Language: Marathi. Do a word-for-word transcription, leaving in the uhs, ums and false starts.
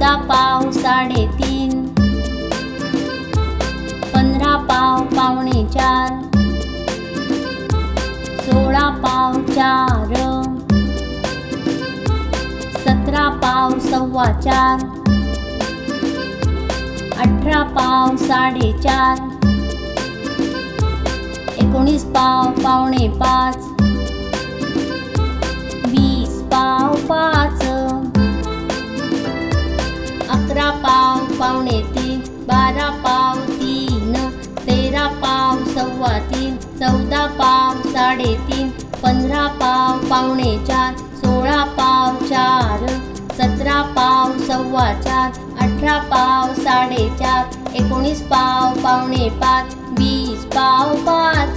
चौदा पाव साडेतीन, पंधरा पाव पावणे चार, सोळा पाव चार, सतरा पाव सव्वा चार, अठरा पाव साडेचार, एकोणीस पाव पावणे पाच, वीस पाव पाच, अकरा पाव पावणे तीन, बारा पाव तीन, तेरा पाव सव्वा तीन, चौदा पाव साडेतीन, पंधरा पाव पावणे चार, सोळा पाव चार, सतरा पाव सव्वा चार, अठरा पाव साडेचार, एकोणीस पाव पावणे पाच, वीस पाव पाच।